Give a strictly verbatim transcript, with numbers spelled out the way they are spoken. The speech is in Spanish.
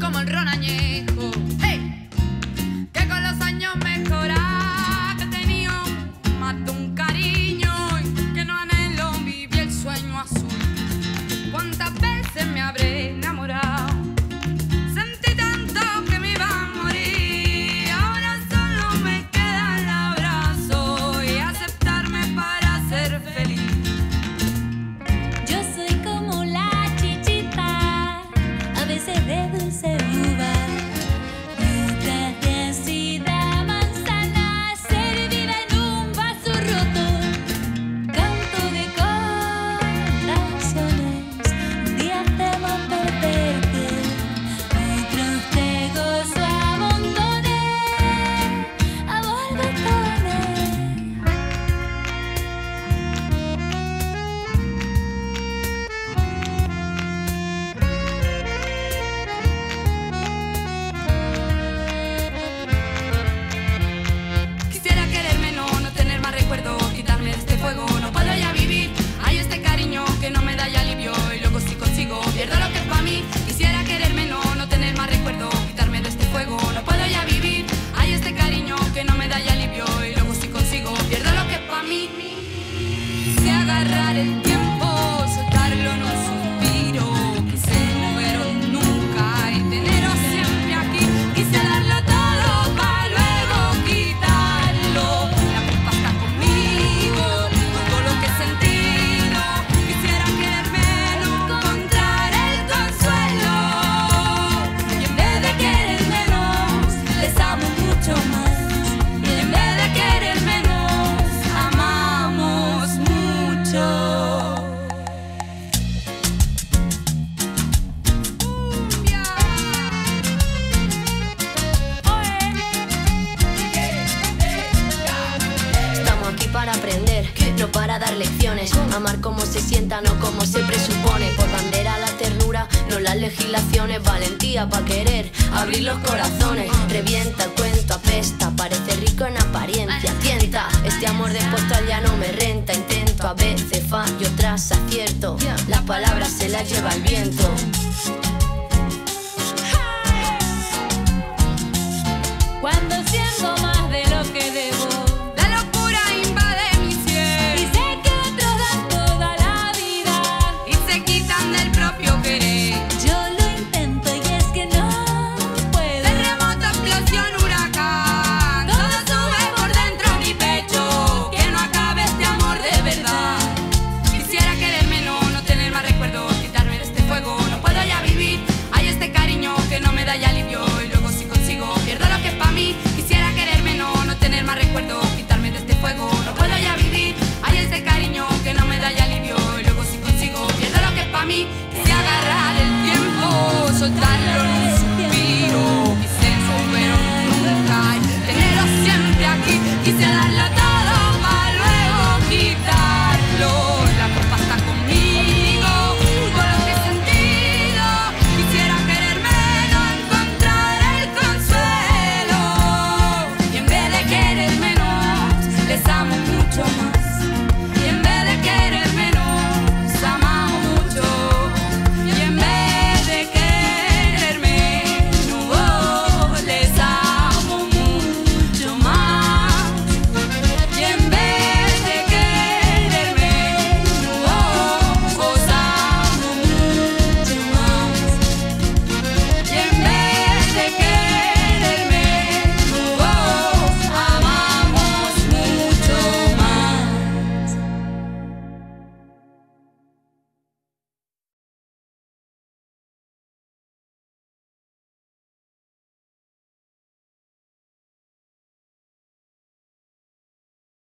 como el ron añejo, hey, que con los años mejora, que he tenido más de un cariño y que no anhelo vivir el sueño azul. ¿Cuántas veces me habré enamorado? Sentí tanto que me iba a morir. Ahora solo me queda el abrazo y aceptarme para ser feliz. Yo soy como la chichita, a veces de dulce uva, otras de ácida manzana, servida en un vaso roto. Canto de corazones, un día te va a perderte, otros te gozo a montones, a borbotones. Quisiera quererme, no, no tener más recuerdos, quitarme de este fuego, no puedo ya vivir. Hay este cariño que no me da ya alivio y luego si consigo pierdo lo que es para mí. Quisiera quererme, no, no tener más recuerdos, quitarme de este fuego, no puedo ya vivir. Hay este cariño que no me da ya alivio y luego si consigo pierdo lo que es para mí. Quise agarrar el tiempo, soltarlo en un suspiro, quise no veros nunca y teneros siempre aquí. Quise darlo todo para luego quitarlo. La culpa está conmigo, por todo lo que he sentido. Quisiera quererme, no encontrar el consuelo. Y en vez de querer menos, les amo mucho más. Y en vez de querer menos, amamos mucho. Cumbia. Estamos aquí para aprender, no para dar lecciones. Amar como se sienta, no como se presupone. Por bandera la ternura, no las legislaciones. Valentía pa' querer, abrir los corazones. Revienta el cuento, apesta, parece rico en apariencia. Tienta, este amor de postal ya no me renta. Intento, a veces fallo, otras acierto. Las palabras se las lleva el viento.